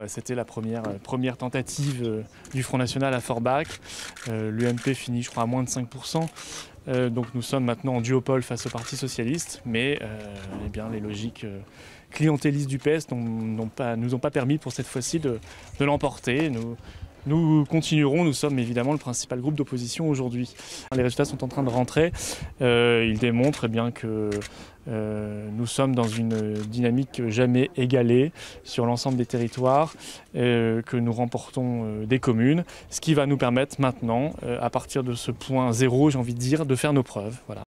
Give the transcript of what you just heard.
C'était la première tentative du Front National à Forbach. L'UMP finit, je crois, à moins de 5%. Donc nous sommes maintenant en duopole face au Parti Socialiste, mais eh bien, les logiques clientélistes du PS nous ont pas permis pour cette fois-ci de l'emporter. Nous continuerons, nous sommes évidemment le principal groupe d'opposition aujourd'hui. Les résultats sont en train de rentrer. Ils démontrent bien que nous sommes dans une dynamique jamais égalée sur l'ensemble des territoires, que nous remportons des communes, ce qui va nous permettre maintenant, à partir de ce point zéro, j'ai envie de dire, de faire nos preuves. Voilà.